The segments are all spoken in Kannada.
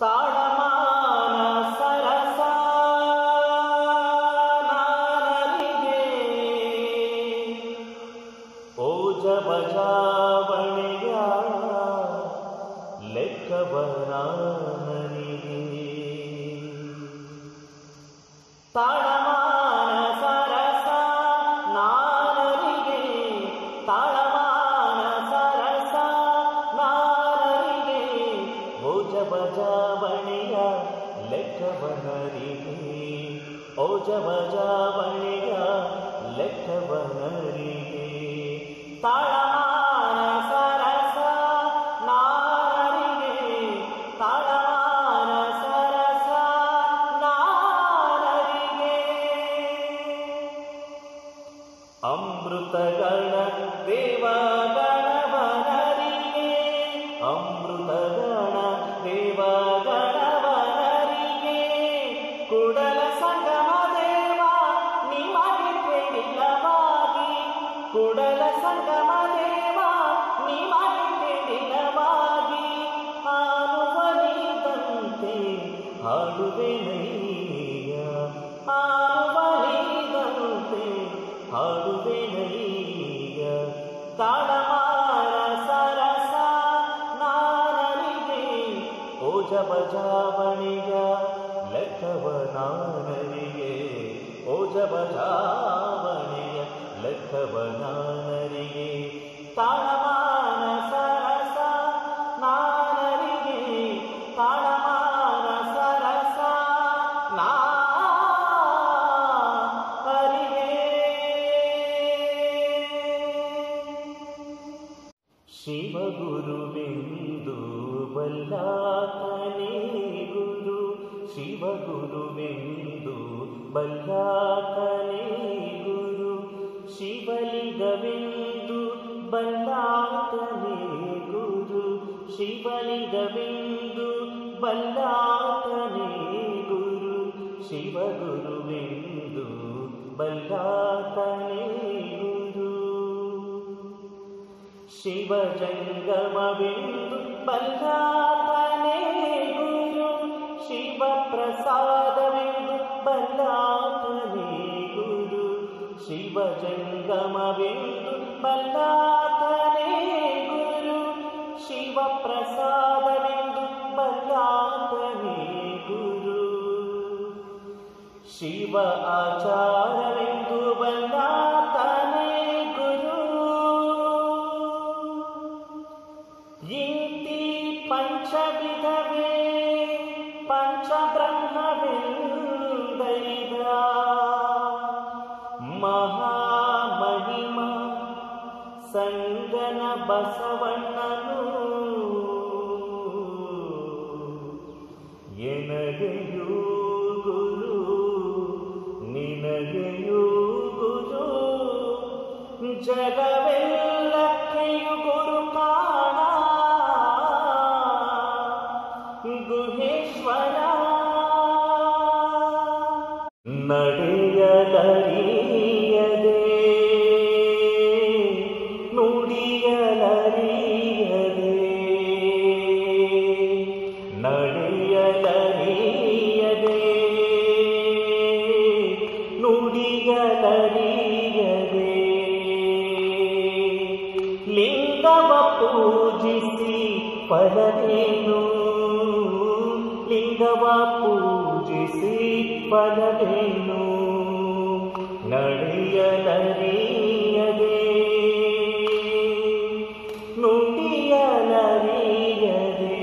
ತಾಳಮಾನ ಸರಸ ನಾನರಿಗೆ ಓಜ ಬಜಾವಣೆಯ ಲೆಕ್ಕವನಾನರಿಗೆ ತಾಳಮಾನ ಸರಸ ನಾನರಿಗೆ ತಾಳಮಾನ ಸರಸ ನಾನರಿಗೆ ಓಜ ಬಜಾವಣೆಯ ಲೆಕ್ಕವನರಿಗೆ ಓಜ ಬಜಾವಣೆಯ ಲೆಕ್ಕವನರಿಗೆ ತಾಳಮಾನ ಸರಸ ನಾನರಿಗೆ ತಾಳಮಾನ ಸರಸ ನಾನರಿಗೆ ಅಮೃತಗಣ ದೇವಗಣವನರಿಗೆ ಅಮೃತಗಣ ದೇವಗಣವನರಿಗೆ ಕುಡಲ ಸಂಗಮ ದೇವ ನಿಮಗೆ ಕೇಳಿಲ್ಲವಾಗಿ ಕುಡಲ ಸಂಗಮ ದೇವ ನಿಮಗೆ ಕೇಳಿಲ್ಲವಾಗಿ ಆನುವಲಿದಂತೆ ಹಾಡುವೆನಯ್ಯ ಆನುವಲಿದಂತೆ ಹಾಡುವೆನಯ್ಯ ತಾಳಮಾನ ಸರಸ ನಾನರಿಗೆ ಓಜ ಬಜಾವಣೆಯ ಲೆಕ್ಕವನಾನರಿಗೆ ಓಜ ಬಜಾವಣೆಯ ಲೆಕ್ಕವನಾನರಿಗೆ ತಾಳಮಾನ ಸರಸ ನಾನರಿಗೆ ತಾಳಮಾನ ಸರಸ ನಾನರಿಗೆ ಶಿವಗುರುವೆಂದು ಬಲ್ಲಾತನೇ ಗುರು ಶಿವಗುರುವೆಂದು ಬಲ್ಲಾತನೇ ಗುರು ಶಿವಲಿಂಗವೆಂದು ಬಲ್ಲಾತನೇ ಗುರು ಶಿವಲಿಂಗವೆಂದು ಬಲ್ಲಾತನೇ ಗುರು ಶಿವಗುರುವೆಂದು ಬಲ್ಲಾತನೇ ಗುರು ಶಿವಜಂಗಮವೆಂದು ಬಲ್ಲಾತನೇ ಗುರು ಶಿವಪ್ರಸಾದವೆಂದು ಬಲ್ಲಾತನೇ ಗುರು ಶಿವಜಂಗಮವೆಂದು ಬಲ್ಲಾತನೇ ಗುರು ಶಿವಪ್ರಸಾದವೆಂದು ಬಲ್ಲಾತನೇ ಗುರು ಶಿವ ಆಚಾರವೆಂದು ಬಲ್ಲಾತನೇ ಗುರು ಇಂತಿ ಪಂಚವಿಧವೇ ಪಂಚಬ್ರಹ್ಮವೆಂದರಿದ ಮಹಾಮಹಿಮ ಸಂಗನ ಬಸವಣ್ಣನು ಎನಗೆಯೂ ಗುರು ನಿನಗೆಯೂ ಗುರು ಜಗವೆಲ್ಲಕ್ಕೆಯು ಗುರು ಕಾಣ ಗುಹೇಶ್ವರ ನಡೆಯಲರಿಯದೆ ನುಡಿಯಲರಿಯದೆ ನಡೆಯಲರಿಯದೆ ನುಡಿಯಲರಿಯದೆ ಲಿಂಗವ ಪೂಜಿಸಿ ಫಲವೇನು ಲಿಂಗವ ಪೂಜಿಸಿ ಫಲವೇನು ನಡೆಯಲರಿಯದೆ ನುಡಿಯಲರಿಯದೆ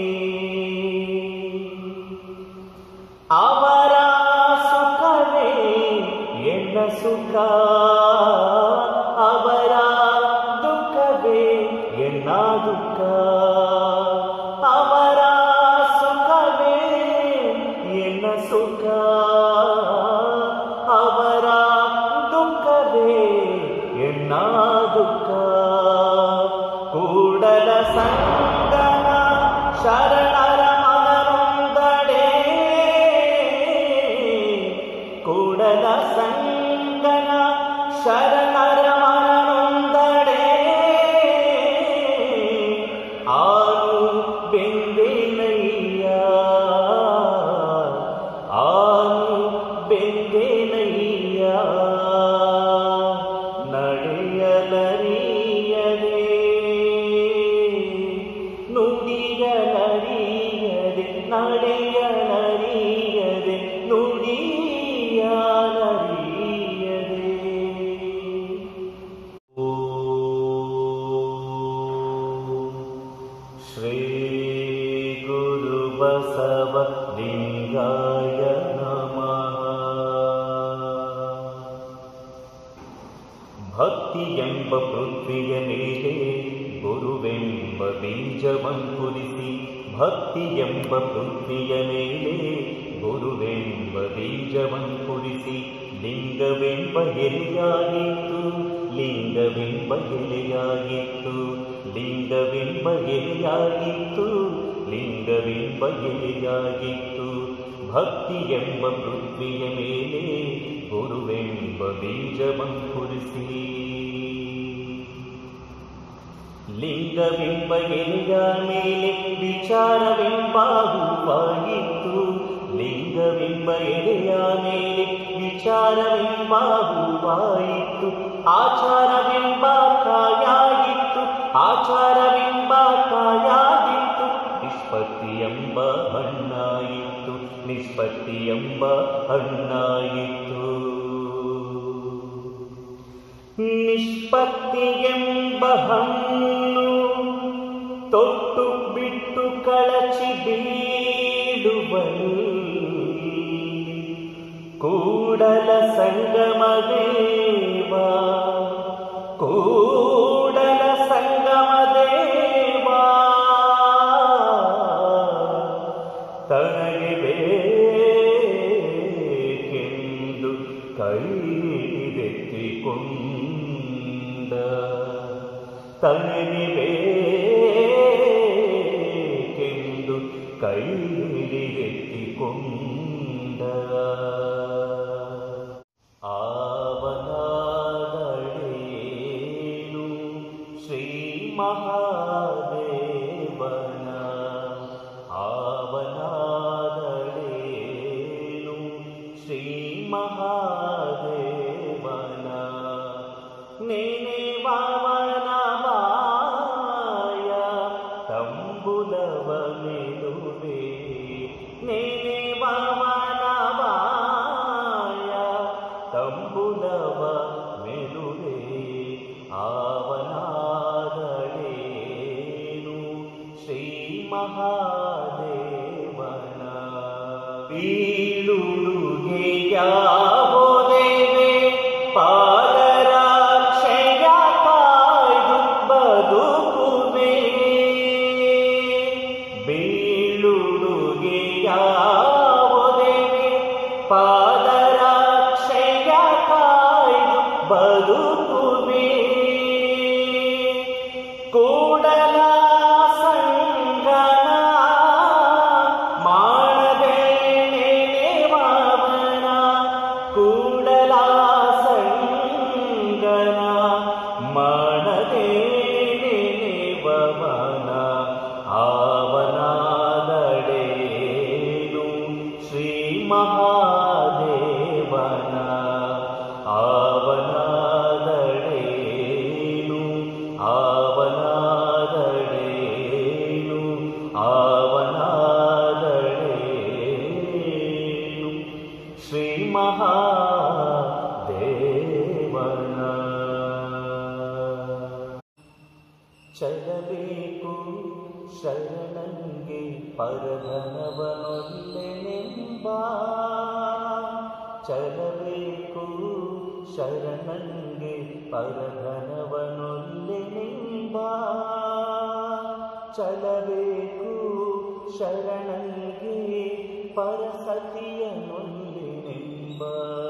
ಅವರ ಸುಖವೇ ಎನ್ನ ಸುಖ ಅವರ ದುಃಖವೇ ಎನ್ನ ದುಃಖ ಅವರ ಸುಖವೇ ಎನ್ನ ಸುಖ ಅವರ ದುಃಖವೇ ನಡೆಯಲರಿಯದೆ ನುಡಿಯಲರಿಯದೆ. ಶ್ರೀ ಗುರು ಬಸವ ಲಿಂಗಾಯ ನಮಃ. ಭಕ್ತಿ ಎಂಬ ಪೃಥ್ವಿಯ ಮೇಲೆ ಗುರುವೆಂಬ ಬೀಜವಂಕುರಿಸಿ, ಭಕ್ತಿ ಎಂಬ ಪೃಥ್ವಿಯ ಮೇಲೆ ಗುರುವೆಂಬ ಬೀಜವಂಕುರಿಸಿ, ಲಿಂಗವೆಂಬ ಎಲೆಯಾಗಿತ್ತು, ಲಿಂಗವೆಂಬ ಎಲೆಯಾಗಿತ್ತು, ಲಿಂಗವೆಂಬ ಎಲೆಯಾಗಿತ್ತು, ಲಿಂಗವೆಂಬ ಎಲೆಯಾಗಿತ್ತು. ಭಕ್ತಿ ಎಂಬ ಪೃಥ್ವಿಯ ಮೇಲೆ ಗುರುವೆಂಬ ಬೀಜವಂಕುರಿಸಿ, ಲಿಂಗವೆಂಬ ಎಲೆಯ ಮೇಲೆ ವಿಚಾರವೆಂಬ ಹೂವಾಗಿತ್ತು, ಲಿಂಗವೆಂಬ ಎಲೆಯ ಮೇಲೆ ವಿಚಾರವೆಂಬ ಹೂವಾಯಿತು. ಆಚಾರವೆಂಬ ಕಾಯಾಗಿತ್ತು, ಆಚಾರವೆಂಬ ಕಾಯಾಗಿತ್ತು. ನಿಷ್ಪತ್ತಿ ಎಂಬ ಹಣ್ಣಾಯಿತು, ನಿಷ್ಪತ್ತಿ ಎಂಬ ಹಣ್ಣಾಯಿತು. ನಿಷ್ಪತ್ತಿ ಎಂಬ ಹಣ್ಣು ತೊಟ್ಟು ಬಿಟ್ಟು ಕಳಚಿ ಬೀಳುವನು, ಕೂಡಲ ಸಂಗಮ ದೇವ, ಕೂಡಲ ಸಂಗಮ ದೇವ. ತನಗೆ ಬೇಕೆಂದು ಕೈದೆತ್ತಿಕೊಂಡ, ತನಗೆ ಬೇಕೆಂದು ಕೈದೆತ್ತಿಕೊಂಡ. ಆವನಾದಳೇನು ಶ್ರೀ ಮಹಾದೇವನ, ಆವನಾದಳೇನು ಶ್ರೀ ಮಹಾದೇವನ. ನೆನೆವವನ ಮಾಯ ತಂಬುಲವ ಮೆಲುವೆ, ನೆನೆವವನ ಮಾಯ ತಂಬುಲವ ಮೆಲುವೆ. ಆವನಾದಳೇನು ಶ್ರೀ ಮಹಾದೇವನ. ಬೀಳುಡುಗೆಯಾವೊದೆವೆ ಪಾದರಕ್ಷೆಯ ಕಾಯ್ದು ಬದುಕುವೆ, ಬೀಳುಡುಗೆಯಾವೊದೆವೆ ಪಾದರಕ್ಷೆಯ ಕಾಯ್ದು ಬದುಕುವೆ. ಕೂಡಲ ಸಂಗನ ಮಾಡದೆ ನೆನೆವವನ, ಕೂಡಲ ಸಂಗನ ಮಾಡದೆ ನೆನೆವವನ. ಆವನಾದಳೇನು ಶ್ರೀ ಮಹಾದೇವನ, ಆವನಾದಳೇನು, ಆವನಾದಳೇನು, ಆವನಾದಳೇನು ಶ್ರೀ ಮಹಾದೇವನ. ಚಲಬೇಕು ಶರಣಂಗೆ ಪರಧನವನೊಲ್ಲೆನೆಂಬ, ಚಲಬೇಕು ಶರಣಂಗೆ ಪರಧನವನೊಲ್ಲೆನೆಂಬ, ಚಲಬೇಕು ಶರಣಂಗೆ ಪರಸತಿಯನೊಲ್ಲೆನೆಂಬ,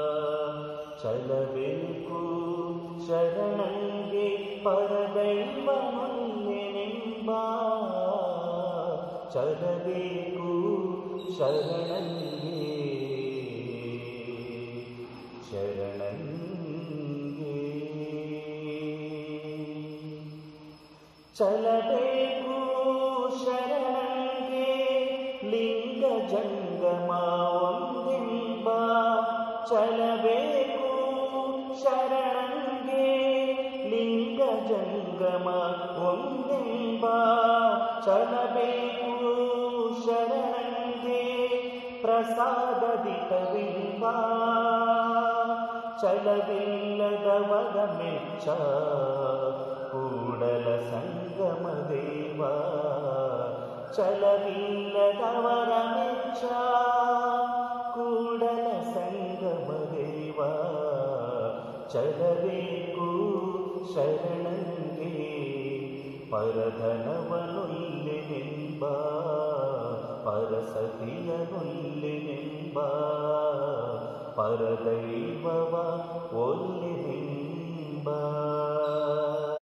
ಚಲಬೇಕು ಶರಣಂಗೆ ಪರದೈವನೊಲ್ಲೆನೆಂಬ, ಚಲಬೇಕು ಶರಣಂಗೆ, ಶರಣಂಗೆ. ಚಲಬೇಕು ಶರಣಂಗೆ ಲಿಂಗ ಜಂಗಮ ಒಂದೆಂಬ, ಚಲಬೇಕು ಶರಣಂಗೆ ಲಿಂಗ ಜಂಗಮ ಒಂದೆಂಬ, ಚಲಬೇಕು ಶರಣಂಗೆ ಪ್ರಸಾದದಿಟವೆಂಬ ಛಲವಿಲ್ಲದವರ ಮೆಚ್ಚ ಕೂಡಲ ಸಂಗಮ ದೇವ ಛಲವಿಲ್ಲದವರ ಮೆಚ್ಚ ಕೂಡಲ ಸಂಗಮ ದೇವ ಛಲಬೇಕು ಶರಣಂಗೆ ಪರಧನವನೊಲ್ಲೆನೆಂಬ ಪರಸತಿಯನೊಲ್ಲೆನೆಂಬ ಪರದೈವವ ಒಲ್ಲೆನೆಂಬ